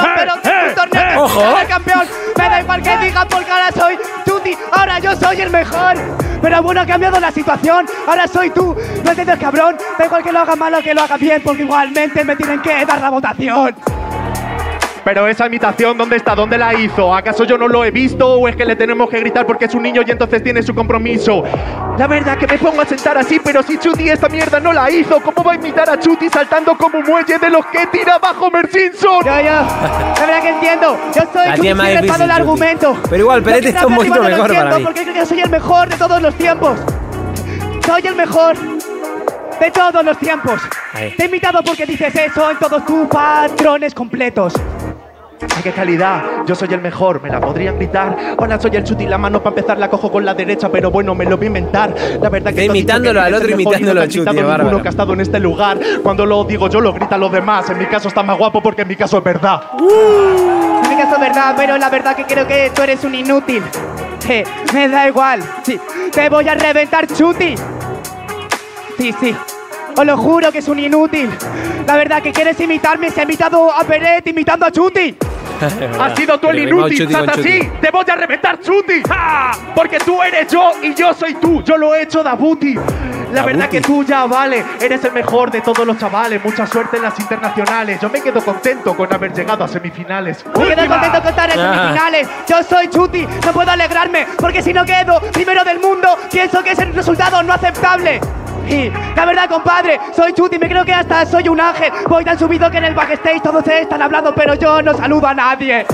[SPEAKER 4] campeón, pero un torneo que
[SPEAKER 1] Ojo.
[SPEAKER 4] soy campeón. Me da igual que digan porque ahora soy Chuti, ahora yo soy el mejor. Pero bueno, ha cambiado la situación, ahora soy tú. ¿No entiendes, cabrón? Da igual que lo haga mal o que lo haga bien, porque igualmente me tienen que dar la votación.
[SPEAKER 2] Pero esa imitación, ¿dónde está? ¿Dónde la hizo? ¿Acaso yo no lo he visto o es que le tenemos que gritar porque es un niño y entonces tiene su compromiso? La verdad que me pongo a sentar así, pero si Chuti esta mierda no la hizo, ¿cómo va a imitar a Chuti saltando como un muelle de los que tira abajo Homer Simpson?
[SPEAKER 4] Yo, la verdad que entiendo. Yo soy
[SPEAKER 1] La
[SPEAKER 4] Chuti,
[SPEAKER 1] tiene más
[SPEAKER 4] soy el
[SPEAKER 1] difícil,
[SPEAKER 4] del
[SPEAKER 1] Chuti.
[SPEAKER 4] argumento.
[SPEAKER 1] Pero igual,
[SPEAKER 4] Yo
[SPEAKER 1] Peret
[SPEAKER 4] que
[SPEAKER 1] está un
[SPEAKER 4] arriba
[SPEAKER 1] poquito
[SPEAKER 4] no lo
[SPEAKER 1] mejor para
[SPEAKER 4] entiendo,
[SPEAKER 1] mí.
[SPEAKER 4] porque creo que soy el mejor de todos los tiempos. Soy el mejor de todos los tiempos.
[SPEAKER 1] Ahí.
[SPEAKER 4] Te he imitado porque dices eso en todos tus patrones completos.
[SPEAKER 2] ¡Ay, qué calidad! Yo soy el mejor, ¿me la podrían gritar? Hola, soy el Chuti, la mano para empezar la cojo con la derecha, pero bueno, me lo voy a inventar. La verdad que
[SPEAKER 1] Está
[SPEAKER 2] tú has dicho
[SPEAKER 1] imitándolo
[SPEAKER 2] que
[SPEAKER 1] al
[SPEAKER 2] eres
[SPEAKER 1] otro,
[SPEAKER 2] el mejor y
[SPEAKER 1] imitándolo
[SPEAKER 2] no te
[SPEAKER 1] al
[SPEAKER 2] has
[SPEAKER 1] Chuti,
[SPEAKER 2] gritado
[SPEAKER 1] bárbaro.
[SPEAKER 2] ninguno que ha estado en este lugar. Cuando lo digo yo, lo gritan los demás. En mi caso está más guapo porque en mi caso es verdad.
[SPEAKER 4] En mi caso es verdad, pero la verdad que creo que tú eres un inútil. Me da igual. Sí, te voy a reventar, Chuti. Sí. Os lo juro que es un inútil. La verdad que quieres imitarme, se ha imitado a Peret imitando a Chuti.
[SPEAKER 2] Has sido tú el
[SPEAKER 1] Pero rimado
[SPEAKER 2] inútil,
[SPEAKER 1] Chuti con
[SPEAKER 2] Sata,
[SPEAKER 1] Chuti.
[SPEAKER 2] sí. Te voy a reventar, Chuti. ¡Ja! Porque tú eres yo y yo soy tú. Yo lo he hecho, Dabuti. La verdad que tú ya vale, eres el mejor de todos los chavales. Mucha suerte en las internacionales. Yo me quedo contento con haber llegado a semifinales.
[SPEAKER 4] Me quedo contento con estar en semifinales. Yo soy Chuti, no puedo alegrarme, porque si no quedo primero del mundo, pienso que es el resultado no aceptable. Y la verdad, compadre, soy Chuti, me creo que hasta soy un ángel. Voy tan subido que en el backstage todos se están hablando, pero yo no saludo a nadie.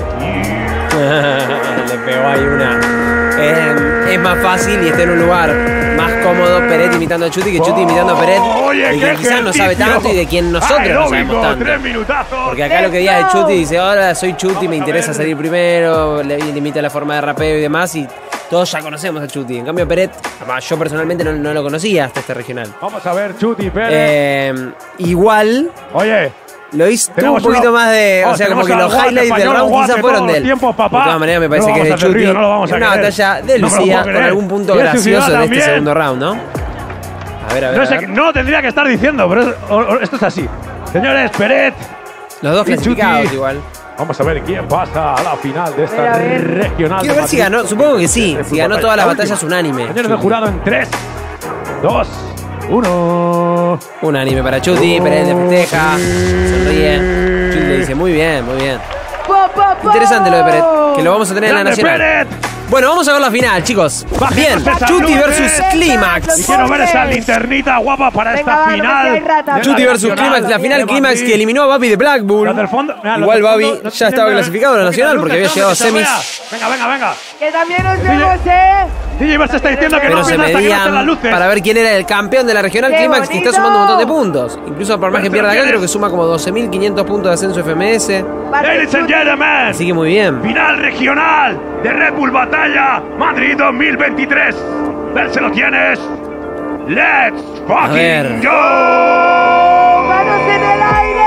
[SPEAKER 1] Le pegó ahí una. Es más fácil y está en un lugar más cómodo Peret imitando a Chuti que Chuti imitando a Peret.
[SPEAKER 6] Oye,
[SPEAKER 1] y
[SPEAKER 6] qué
[SPEAKER 1] que quizás no sabe
[SPEAKER 6] ejercicio.
[SPEAKER 1] tanto y de quien nosotros no sabemos
[SPEAKER 6] Aeróbico,
[SPEAKER 1] tanto.
[SPEAKER 6] 3 minutazos.
[SPEAKER 1] Porque acá lo que diga de Chuti dice, ahora soy Chuti, me interesa salir primero, le imita la forma de rapeo y demás, y todos ya conocemos a Chuti. En cambio Peret, además, yo personalmente no lo conocía hasta este regional.
[SPEAKER 6] Vamos a ver, Chuti Pérez.
[SPEAKER 1] Igual
[SPEAKER 6] Oye,
[SPEAKER 1] lo hizo un
[SPEAKER 6] tenemos
[SPEAKER 1] poquito
[SPEAKER 6] uno-
[SPEAKER 1] más de...
[SPEAKER 6] Oh,
[SPEAKER 1] O sea, como
[SPEAKER 6] tenemos
[SPEAKER 1] que
[SPEAKER 6] al
[SPEAKER 1] los
[SPEAKER 6] guate
[SPEAKER 1] highlights del
[SPEAKER 6] español,
[SPEAKER 1] round
[SPEAKER 6] guate
[SPEAKER 1] quizás fueron
[SPEAKER 6] todos
[SPEAKER 1] de
[SPEAKER 6] los
[SPEAKER 1] él.
[SPEAKER 6] tiempos, papá.
[SPEAKER 1] De todas maneras me
[SPEAKER 6] No
[SPEAKER 1] parece
[SPEAKER 6] lo
[SPEAKER 1] que es de
[SPEAKER 6] vamos a hacer
[SPEAKER 1] Chuti.
[SPEAKER 6] río, no lo vamos a
[SPEAKER 1] Una
[SPEAKER 6] creer.
[SPEAKER 1] batalla de
[SPEAKER 6] No me lo
[SPEAKER 1] Lucía
[SPEAKER 6] puedo
[SPEAKER 1] con
[SPEAKER 6] creer.
[SPEAKER 1] algún punto
[SPEAKER 6] Y de su
[SPEAKER 1] gracioso
[SPEAKER 6] ciudad
[SPEAKER 1] de este
[SPEAKER 6] también.
[SPEAKER 1] segundo round, ¿no? A ver,
[SPEAKER 6] no, sé, no lo tendría que estar diciendo, pero esto es así. Señores, Peret.
[SPEAKER 1] Los dos
[SPEAKER 6] y
[SPEAKER 1] clasificados
[SPEAKER 6] Chuti.
[SPEAKER 1] igual.
[SPEAKER 6] Vamos a ver quién pasa a la final de esta
[SPEAKER 4] A ver.
[SPEAKER 6] regional.
[SPEAKER 1] Quiero
[SPEAKER 6] de
[SPEAKER 1] ver si
[SPEAKER 6] Madrid.
[SPEAKER 1] ganó, supongo que sí,
[SPEAKER 6] De
[SPEAKER 1] si ganó
[SPEAKER 6] fútbol.
[SPEAKER 1] todas las
[SPEAKER 6] La
[SPEAKER 1] batallas
[SPEAKER 6] última.
[SPEAKER 1] unánime.
[SPEAKER 6] Señores del
[SPEAKER 1] Chuti.
[SPEAKER 6] jurado en 3, 2, 1.
[SPEAKER 1] Unánime para Chuti, Peret le festeja, sonríe. Chuti le dice, muy bien, muy bien. Interesante lo de Peret, que lo vamos a tener en la
[SPEAKER 6] ¡Grande,
[SPEAKER 1] nacional.
[SPEAKER 6] Peret!
[SPEAKER 1] Bueno, vamos a ver la final, chicos.
[SPEAKER 6] Bajemos
[SPEAKER 1] Bien,
[SPEAKER 6] esa
[SPEAKER 1] Chuti
[SPEAKER 6] nube.
[SPEAKER 1] versus
[SPEAKER 6] Y
[SPEAKER 1] Clímax.
[SPEAKER 6] quiero ver esa linternita guapa para
[SPEAKER 4] Venga,
[SPEAKER 6] esta
[SPEAKER 4] va, no me
[SPEAKER 6] final.
[SPEAKER 4] seáis rata.
[SPEAKER 6] de la
[SPEAKER 1] Chuti versus
[SPEAKER 6] nacional
[SPEAKER 1] Clímax, la final
[SPEAKER 6] de
[SPEAKER 1] Clímax
[SPEAKER 6] Madrid.
[SPEAKER 1] que eliminó a Babi de Black Bull.
[SPEAKER 6] Los del fondo, mira, los
[SPEAKER 1] Igual
[SPEAKER 6] del fondo
[SPEAKER 1] Babi
[SPEAKER 6] no
[SPEAKER 1] ya estaba
[SPEAKER 6] tienen
[SPEAKER 1] clasificado a la
[SPEAKER 6] ver.
[SPEAKER 1] nacional porque había
[SPEAKER 6] Luces,
[SPEAKER 1] llegado a
[SPEAKER 6] que se
[SPEAKER 1] semis.
[SPEAKER 6] vea. Venga.
[SPEAKER 4] Que también nos
[SPEAKER 6] Sí,
[SPEAKER 4] vemos,
[SPEAKER 6] DJ Verse está diciendo que
[SPEAKER 1] Pero
[SPEAKER 6] no
[SPEAKER 1] se
[SPEAKER 6] empieza hasta que no estén las
[SPEAKER 1] medían
[SPEAKER 6] luces.
[SPEAKER 1] para ver quién era el campeón de la regional
[SPEAKER 4] ¡Qué
[SPEAKER 1] Clímax, que está
[SPEAKER 4] bonito!
[SPEAKER 1] sumando un montón de puntos. Incluso por más que pierda acá,
[SPEAKER 6] ¿quién es?
[SPEAKER 1] creo que suma como 12.500 puntos de ascenso FMS.
[SPEAKER 6] Ladies and gentlemen,
[SPEAKER 1] Así que muy bien.
[SPEAKER 6] final regional de Red Bull Batalla Madrid 2023. Verse lo tienes. Let's
[SPEAKER 1] ver.
[SPEAKER 6] fucking go.
[SPEAKER 4] ¡Manos en el aire!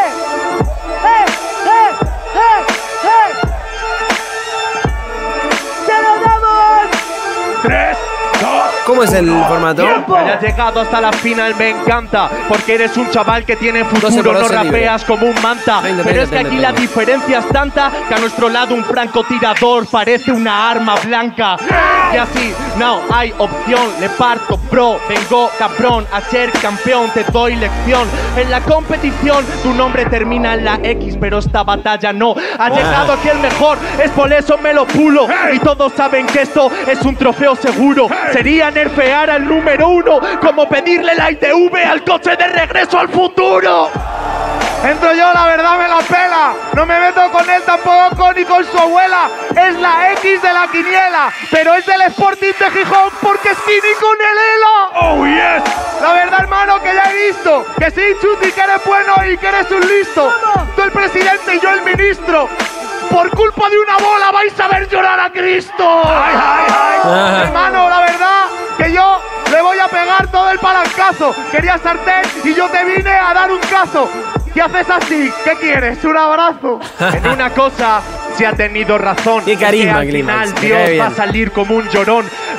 [SPEAKER 4] ¡Se lo damos!
[SPEAKER 6] 3, 2.
[SPEAKER 1] ¿Cómo es el formato?
[SPEAKER 2] Que hayas llegado hasta la final me encanta, porque eres un chaval que tiene
[SPEAKER 1] 12
[SPEAKER 2] futuro,
[SPEAKER 1] por
[SPEAKER 2] no
[SPEAKER 1] 12 libre.
[SPEAKER 2] rapeas como un manta.
[SPEAKER 1] 30,
[SPEAKER 2] Pero es que
[SPEAKER 1] 30,
[SPEAKER 2] aquí
[SPEAKER 1] 30.
[SPEAKER 2] la diferencia es tanta que a nuestro lado un francotirador parece una arma blanca. Y así, no hay opción, le parto, bro, vengo cabrón a ser campeón, te doy lección. En la competición tu nombre termina en la X, pero esta batalla no. Ha llegado aquí el mejor, es por eso me lo pulo. Y todos saben que esto es un trofeo seguro. Sería nerfear al número 1, como pedirle la ITV al coche de regreso al futuro. Entro yo, la verdad me la pela. No me meto con él tampoco ni con su abuela. Es la X de la quiniela, pero es del Sporting de Gijón porque sí ni con el ELA.
[SPEAKER 6] Oh, yes.
[SPEAKER 2] La verdad, hermano, que ya he visto que sí, Chuti, que eres bueno y que eres un listo. Tú el presidente y yo el ministro. Por culpa de una bola vais a ver llorar a Cristo.
[SPEAKER 6] Ay, ay, ay.
[SPEAKER 2] Hermano, la verdad que yo le voy a pegar todo el palancazo. Quería sartén y yo te vine a dar un cazo. ¿Qué haces así? ¿Qué quieres? ¿Un abrazo? En una cosa sí ha tenido razón.
[SPEAKER 1] Qué carisma,
[SPEAKER 2] que al
[SPEAKER 1] Clímax,
[SPEAKER 2] final
[SPEAKER 1] me cae
[SPEAKER 2] Dios
[SPEAKER 1] bien.
[SPEAKER 2] va a salir como un llorón.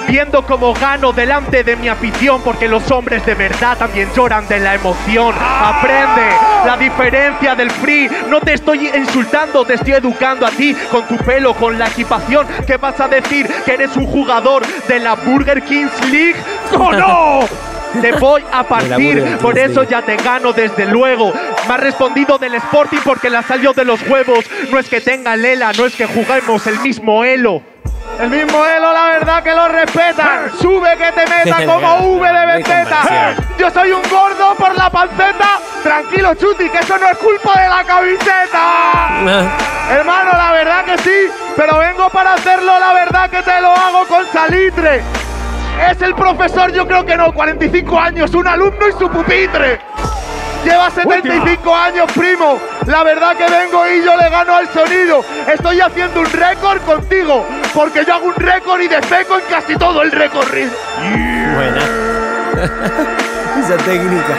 [SPEAKER 2] viendo cómo gano delante de mi afición, porque los hombres de verdad también lloran de la emoción. Aprende la diferencia del free. No te estoy insultando, te estoy educando a ti con tu pelo, con la equipación. ¿Qué vas a decir? ¿Que eres un jugador de la Burger Kings League? ¡Oh, no! Te voy a partir, por eso ya te gano desde luego. Me has respondido del Sporting porque la salió de los huevos. No es que tenga lela, no es que juguemos el mismo elo. El mismo elo, la verdad que lo respetan. Sube que te meta como V de vendetta. Yo soy un gordo por la panceta. Tranquilo, Chuti, que eso no es culpa de la camiseta. Hermano, la verdad que sí, pero vengo para hacerlo, la verdad que te lo hago con salitre. Es el profesor, yo creo que no, 45 años, un alumno y su pupitre. Lleva 75 años, primo. La verdad que vengo y yo le gano al sonido. Estoy haciendo un récord contigo, porque yo hago un récord y defeco en casi todo el recorrido.
[SPEAKER 1] Buena. Esa técnica.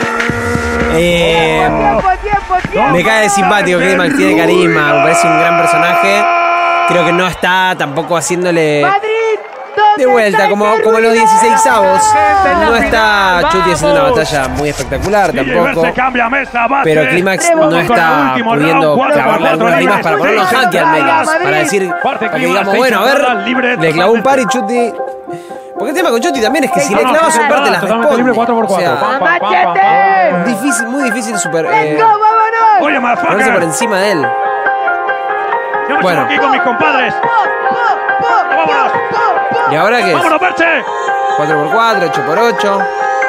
[SPEAKER 4] Tiempo.
[SPEAKER 1] Me cae simpático, Climax, tiene carisma, me parece un gran personaje. Creo que no está tampoco haciéndole...
[SPEAKER 4] Madrid.
[SPEAKER 1] De vuelta, como los 16avos. No está Chuti haciendo una batalla muy espectacular tampoco. Pero Climax no está pudiendo clavarle algunas rimas para ponerlo en jaque al menos. Para decir, para que digamos, bueno, a ver, le clavó un par y Chuti. Porque el tema con Chuti también es que si le clavas un par te las responde. O sea, difícil, muy difícil ponerse por encima de él. Bueno,
[SPEAKER 6] aquí con mis compadres.
[SPEAKER 2] ¡Vámonos!
[SPEAKER 1] ¿Y ahora qué es?
[SPEAKER 6] ¡Vámonos, Perche!
[SPEAKER 1] 4x4, 8x8.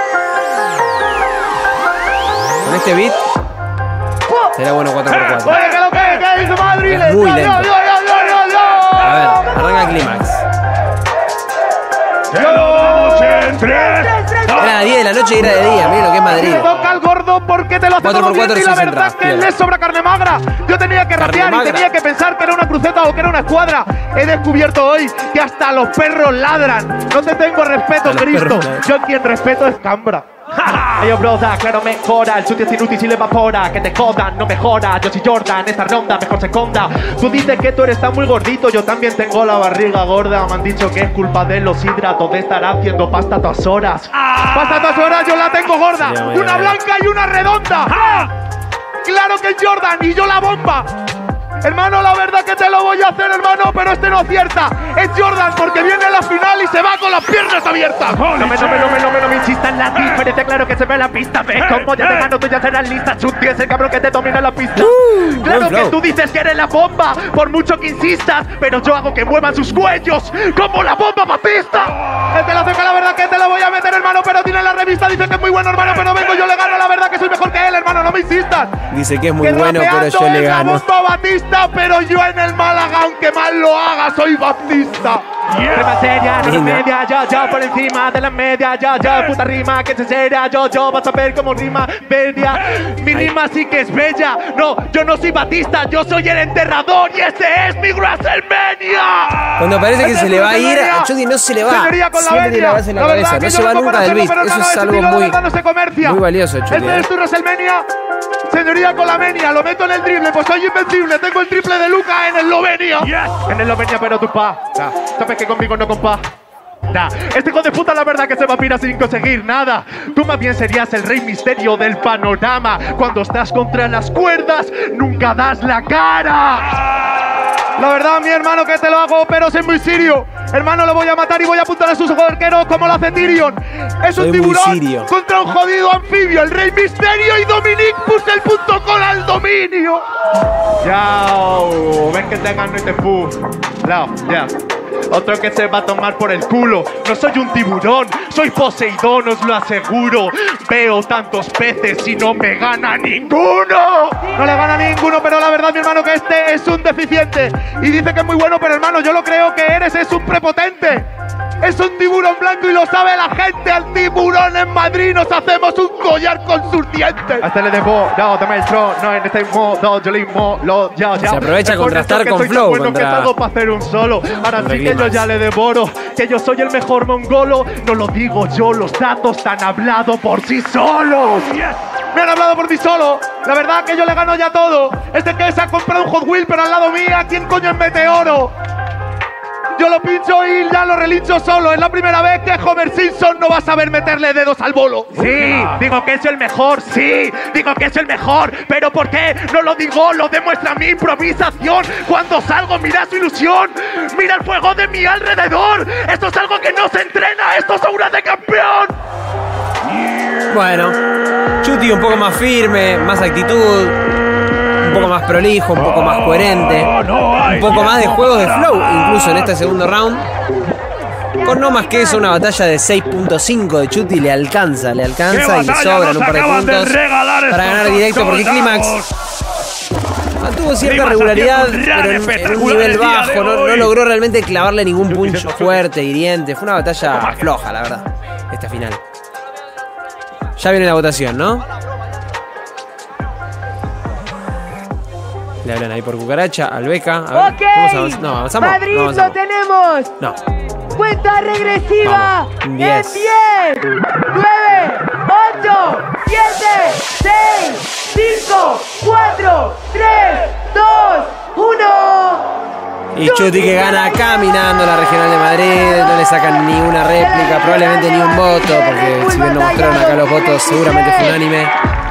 [SPEAKER 1] Con este beat será bueno 4x4.
[SPEAKER 2] Oye, ¿qué lo que hizo Madrid?
[SPEAKER 1] Es muy lento. A ver, arranca Climax. Era de 10 de la noche y era de día, miren lo que es Madrid.
[SPEAKER 2] Le toca al gordo porque te lo hace todo bien y la verdad es que le sobra carne magra. Yo tenía que rapear y tenía que pensar que era una cruceta o que era una escuadra. He descubierto hoy que hasta los perros ladran. No te tengo respeto, Cristo. Yo quien respeto es Cambra. Yo broda, claro mejora. El Chuti es inútil si le evapora. Que te jodan, no mejora. Yo soy Jordan, esta ronda mejor se esconda. Tú dices que tú eres tan muy gordito. Yo también tengo la barriga gorda. Me han dicho que es culpa de los hidratos. De estar haciendo pasta todas horas. Pasta todas horas, yo la tengo gorda. Una blanca y una redonda. Claro que es Jordan y yo la bomba. Hermano, la verdad que te lo voy a hacer, hermano, pero este no acierta. Es Jordan porque viene a la final y se va con las piernas abiertas. No me insistas en la diferencia, claro que se ve en la pista. Ves como ya te gano, tú ya serás lista. Chuti es el cabrón que te domina la pista. Claro que tú dices que eres la bomba, por mucho que insistas, pero yo hago que muevan sus cuellos como la bomba Batista. Este lo hace, la verdad que te lo voy a meter, hermano, pero tiene la revista, dice que es muy bueno, hermano, pero vengo, yo le gano, la verdad que soy mejor que él, hermano, no me insistas.
[SPEAKER 1] Dice que es muy bueno, pero yo le gano.
[SPEAKER 2] La bomba Batista, pero yo en el Málaga, aunque mal lo haga, soy Baptista. Rima seria, no media, yo por encima de la media, yo, puta rima que se seria, yo, vas a ver cómo rima media. Mi rima sí que es bella, no, yo no soy Batista, yo soy el enterrador y este es mi WrestleMania.
[SPEAKER 1] Cuando parece que se le va a ir, a Chuti no se le va. Siempre tiene la base en la cabeza, no se va nunca del beat. Eso es algo muy valioso, Chuti.
[SPEAKER 2] Este es tu WrestleMania. Señoría con la venia, lo meto en el triple, pues soy invencible, tengo el triple de Luca en el Lovenia. En el Lovenia, pero tu pa. Sabes que conmigo no compa. Este hijo de puta la verdad que se va a pirar sin conseguir nada. Tú más bien serías el rey misterio del panorama. Cuando estás contra las cuerdas, nunca das la cara. La verdad, mi hermano, que te lo hago, pero soy muy serio. Hermano, lo voy a matar y voy a apuntar a sus arqueros como lo hace Tyrion. Es un tiburón contra un jodido anfibio. El Rey Misterio y Dominic puso el punto con al dominio. Yao, ven que te gano y te fu. Ya. Otro que se va a tomar por el culo. No soy un tiburón, soy Poseidón, os lo aseguro. Veo tantos peces y no me gana ninguno. No le gana ninguno, pero la verdad, mi hermano, que este es un deficiente. Y dice que es muy bueno, pero hermano, yo lo creo que eres, es un prepotente. Es un tiburón blanco y lo sabe la gente. Al tiburón en Madrid nos hacemos un collar con sus dientes. Hasta le debo, no, te maestro, no en este modo, yo le inmo, ya.
[SPEAKER 1] Se aprovecha a contrastar con Flow.
[SPEAKER 2] Bueno, que salgo para hacer un solo. Ahora sí que yo ya le devoro. Que yo soy el mejor mongolo. No lo digo yo, los datos han hablado por sí solos. Me han hablado por sí solo. La verdad que yo le gano ya todo. Este que se ha comprado un Hot Wheel, pero al lado mía, ¿quién coño es Meteoro? Yo lo pincho y ya lo relincho solo. Es la primera vez que Homer Simpson no va a saber meterle dedos al bolo. Sí, digo que es el mejor, sí, digo que es el mejor. Pero ¿por qué no lo digo? Lo demuestra mi improvisación. Cuando salgo, mira su ilusión. Mira el fuego de mi alrededor. Esto es algo que no se entrena. Esto es aura de campeón.
[SPEAKER 1] Bueno, Chuty un poco más firme, más actitud, un poco más prolijo, un poco más coherente, un poco más de juegos de flow, incluso en este segundo round. Con no más que eso, una batalla de 6.5 de Chuty le alcanza y le sobran un par de puntos para ganar directo, porque Clímax tuvo cierta regularidad, pero en un nivel bajo, no logró realmente clavarle ningún punch fuerte, hiriente. Fue una batalla floja, la verdad, esta final. Ya viene la votación, ¿no? Le hablan ahí por cucaracha, al Beca. A ver,
[SPEAKER 7] ok,
[SPEAKER 1] no, avanzamos.
[SPEAKER 7] Madrid,
[SPEAKER 1] no avanzamos.
[SPEAKER 7] lo tenemos.
[SPEAKER 1] No.
[SPEAKER 7] Cuenta regresiva.
[SPEAKER 1] Vamos.
[SPEAKER 7] En
[SPEAKER 1] 10.
[SPEAKER 7] 10, 9, 8, 7, 6, 5, 4, 3, 2, 1.
[SPEAKER 1] Y Chuty que gana caminando la Regional de Madrid. No le sacan ni una réplica, probablemente ni un voto, porque si bien no mostraron acá los votos, seguramente fue unánime.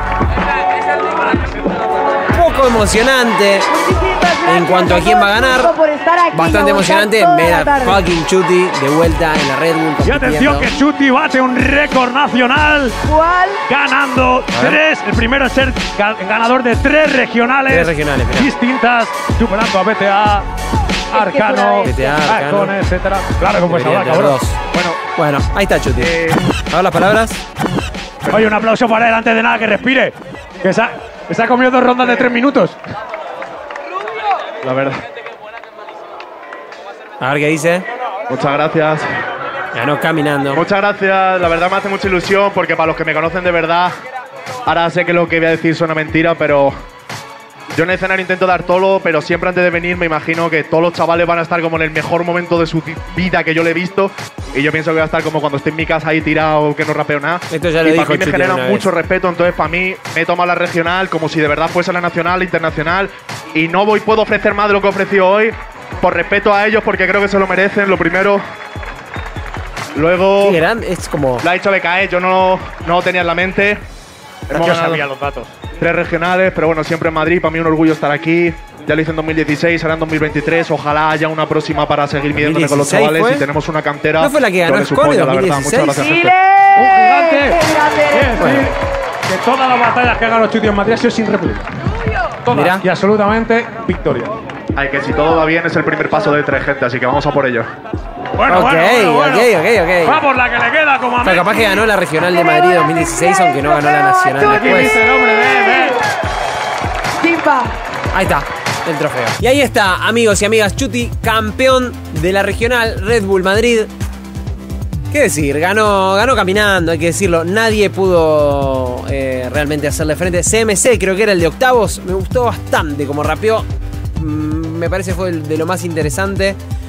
[SPEAKER 1] Poco emocionante en cuanto a quién va a ganar. Bastante emocionante ver a fucking Chuty de vuelta en la Red Bull.
[SPEAKER 6] Y atención que Chuty bate un récord nacional.
[SPEAKER 7] ¿Cuál?
[SPEAKER 6] Ganando 3. El primero es ser ganador de 3 regionales, distintas, superando a BTA, Arcano, Arcon, etcétera. Claro que puedes hablar, cabrón.
[SPEAKER 1] Bueno, ahí está Chuty. A ver las palabras.
[SPEAKER 6] Oye, un aplauso para él antes de nada, que respire. Que se ha comido 2 rondas de 3 minutos. La verdad.
[SPEAKER 1] A ver qué dice.
[SPEAKER 2] Muchas gracias.
[SPEAKER 1] Ganó caminando.
[SPEAKER 2] Muchas gracias. La verdad me hace mucha ilusión porque para los que me conocen de verdad, ahora sé que lo que voy a decir suena mentira, pero yo en el escenario intento dar todo, pero siempre antes de venir me imagino que todos los chavales van a estar como en el mejor momento de su vida que yo le he visto. Y yo pienso que va a estar como cuando esté en mi casa ahí tirado, que no rapeo nada.
[SPEAKER 1] Esto ya lo
[SPEAKER 2] y
[SPEAKER 1] dijo
[SPEAKER 2] para mí me
[SPEAKER 1] Chuty
[SPEAKER 2] genera
[SPEAKER 1] una
[SPEAKER 2] mucho
[SPEAKER 1] vez.
[SPEAKER 2] respeto, entonces para mí me he tomado la regional como si de verdad fuese la nacional, la internacional. Y no puedo ofrecer más de lo que he ofrecido hoy, por respeto a ellos, porque creo que se lo merecen, lo primero. Luego,
[SPEAKER 1] Qué grande, es como...
[SPEAKER 2] lo ha dicho BKE, yo no lo tenía en la mente. Hemos
[SPEAKER 6] Yo
[SPEAKER 2] ganado
[SPEAKER 6] sabía los datos.
[SPEAKER 2] 3 regionales, pero bueno, siempre en Madrid. Para mí un orgullo estar aquí. Ya lo hice en 2016, ahora en 2023. Ojalá haya una próxima para seguir midiéndome con los
[SPEAKER 1] 2016
[SPEAKER 2] chavales.
[SPEAKER 1] fue.
[SPEAKER 2] Y tenemos una cantera.
[SPEAKER 1] ¿No fue la que ganó
[SPEAKER 2] sobre su
[SPEAKER 1] Scone
[SPEAKER 2] polla, la verdad.
[SPEAKER 1] 2016?
[SPEAKER 2] Muchas gracias, gente.
[SPEAKER 6] Un gigante.
[SPEAKER 7] ¡Qué grande
[SPEAKER 6] Quiere
[SPEAKER 7] eres!
[SPEAKER 6] decir que todas las batallas que ha ganado Chuty en Madrid ha sido sin réplica. Todas.
[SPEAKER 1] Mira.
[SPEAKER 6] Y absolutamente victoria.
[SPEAKER 2] Ay, que si todo va bien es el primer paso de 3, gente. Así que vamos a por ello.
[SPEAKER 6] Bueno,
[SPEAKER 1] Ok.
[SPEAKER 6] Vamos, la que le queda como a
[SPEAKER 1] Pero capaz que ganó la Regional de Madrid 2016, aunque no ganó la Nacional
[SPEAKER 6] Aquí
[SPEAKER 1] después.
[SPEAKER 6] dice el hombre, ven.
[SPEAKER 7] Simba.
[SPEAKER 1] Ahí está, el trofeo. Y ahí está, amigos y amigas, Chuty, campeón de la Regional Red Bull Madrid. ¿Qué decir? Ganó caminando, hay que decirlo. Nadie pudo realmente hacerle frente. CMC, creo que era el de octavos. Me gustó bastante como rapeó. Me parece fue el de lo más interesante.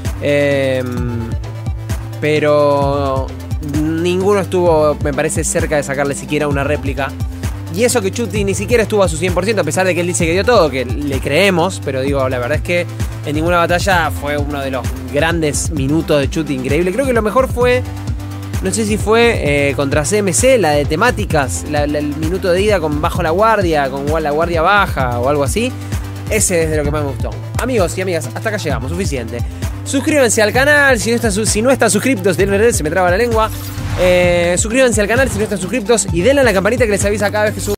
[SPEAKER 1] Pero ninguno estuvo, me parece, cerca de sacarle siquiera una réplica. Y eso que Chuty ni siquiera estuvo a su 100%, a pesar de que él dice que dio todo, que le creemos. Pero digo, la verdad es que en ninguna batalla fue uno de los grandes minutos de Chuty, increíble. Creo que lo mejor fue, no sé si fue contra CMC, la de temáticas, el minuto de ida con bajo la guardia, con la guardia baja o algo así. Ese es de lo que más me gustó. Amigos y amigas, hasta acá llegamos, suficiente. Suscríbanse al canal si no están suscriptos, se me traba la lengua. Suscríbanse al canal si no están suscriptos y denle a la campanita que les avisa cada vez que subo.